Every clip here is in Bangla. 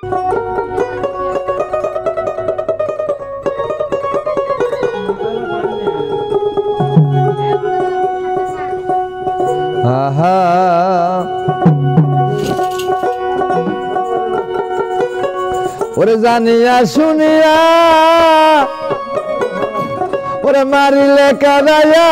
আহা ওরে জানিয়া শুনিয়া ওরে মারিলে কাদাইয়া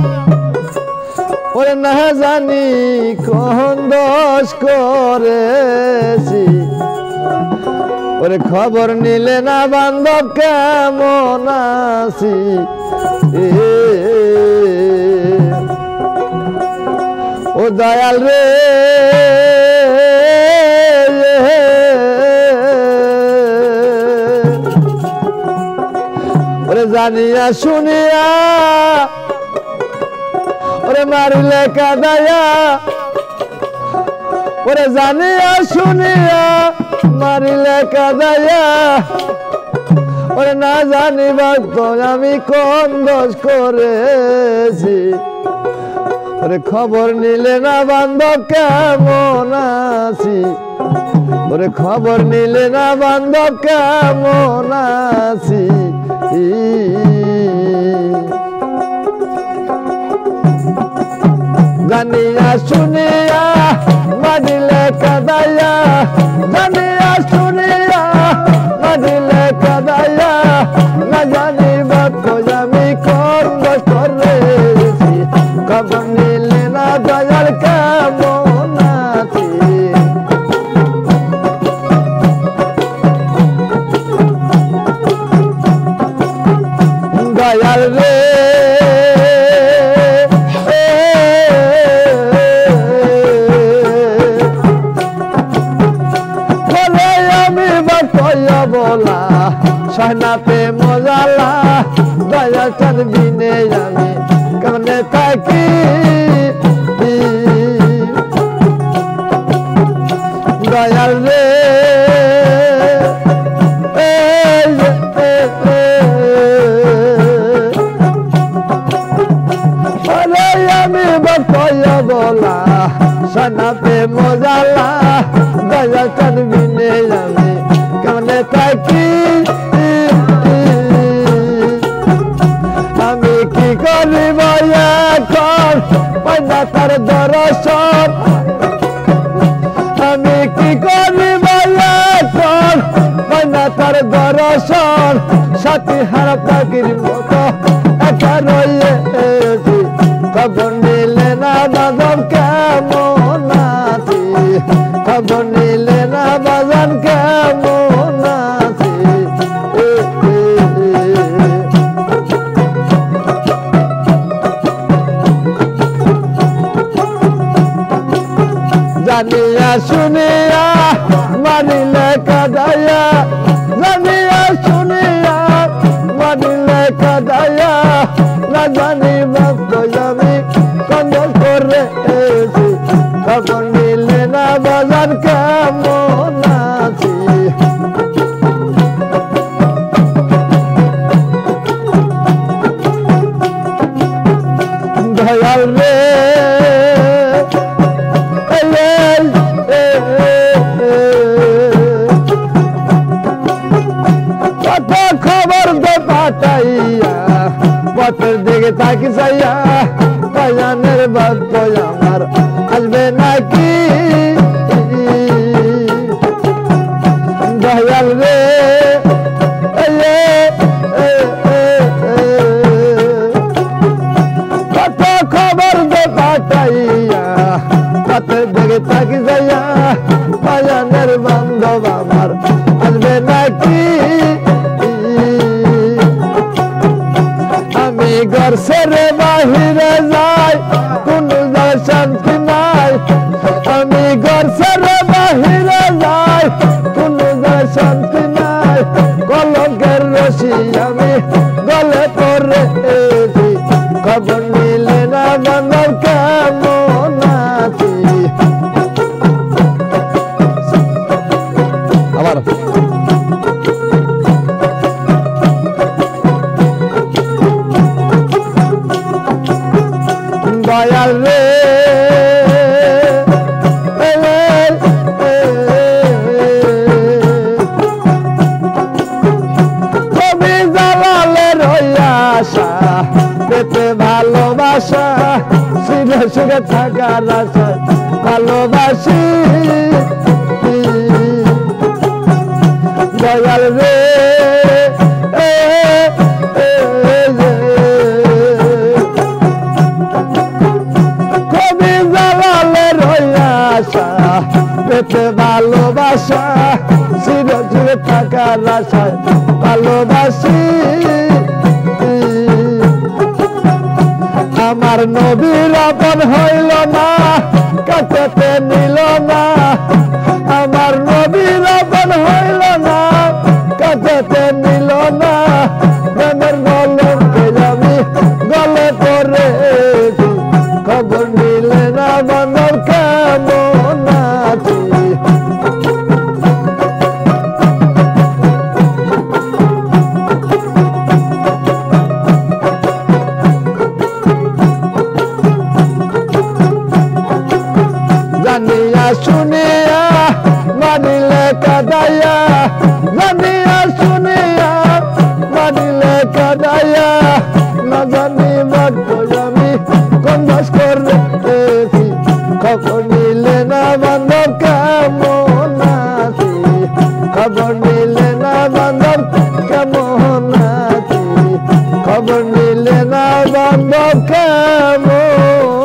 ওরে না জানি কোন দোষ করেছি ওরে খবর নিলে না বান্ধব কেমন আছি ও দয়াল রে ওরে জানিয়া শুনিয়া ওরে মারিলে কাদাইয়া ওরে জানিয়া শুনিয়া মারিলে কাদাইয়া ওরে না জানিবা তো আমি কোন দোষ করেছি ওরে খবর নিলে না বান্ধব কেমন আছি ওরে খবর নিলে না বান্ধব কেমন আছি জানিয়া শুনিয়া মারিলে কাদাইয়া জানিয়া শুনিয়া মারিলে কাদাইয়া না জানিবা তো আমি কোন দোষ করেছি খবর নিলে না দয়াল কেমন আছি দয়াল রে বলে আমি বাকয়া বলা সহনাতে মজালা দয়াল চাঁদ বিনে আমি কেমনে থাকি দয়াল রে আমি বাকয়া বলা সহনাতে মজালা দয়াল চাঁদ বিনে আমি কেমনে থাকি আমি কি করিব এখন পাইনা তার দর্শন আমি কি করিব এখন পাইনা তার দর্শন সাথী হারা পাখির মতো একা রয়েছি খবর নিলে না বাজান কেমন আছি খবর নিলে না বাজান কেমন আছি জানিয়া শুনিয়া মারিলে কাদাইয়া জানিয়া শুনিয়া মারিলে কাদাইয়া না জানিবা তো আমি কোন করেছি খবর নিলে না বাজার কেমন আছি দয়াল রে কত খবর দে পাঠাইয়া পথের দিকে তাকি চাইয়া কয়ানের বাদ আমার আসবে নাকি দয়াল রে কত খবর দে পাঠাইয়া পথের দিকে তাকি চাইয়া কয়ানের বান্ধব আমার আসবে নাকি আমি ঘর ছেড়ে বাহিরে যাই কোন শান্তি নাই আমি ঘর ছেড়ে বাহিরে যাই কোন শান্তি নাই কলঙ্কের রশি আমি গলে পড়েছি খবর নিলে না বান্ধব কেমন আছি আবার সুখে থাকার আশায় ভালোবাসি দয়াল রে কবি জালালের আশা পেতে ভালোবাসা চির চির থাকার আশায় ভালোবাসি আমার নবীর আপন হইল না কাছে নিল না আমার নবীর আপন হইল না কাছে নিল না প্রেমের গল্পে আমি গলে পড়েছি খবর নিলে না বান্ধব কেমন আছি জানিয়া শুনিয়া মানিলে কাদাইয়া জানিয়া শুনিয়া মানিলে কাদাইয়া না জানি মাত্র আমি কোন দোষ করেছি খবর নিলে না বান্ধব কেমন আছি খবর নিলে না বান্ধব কেমন আছি খবর নিলে না বান্ধব কেমন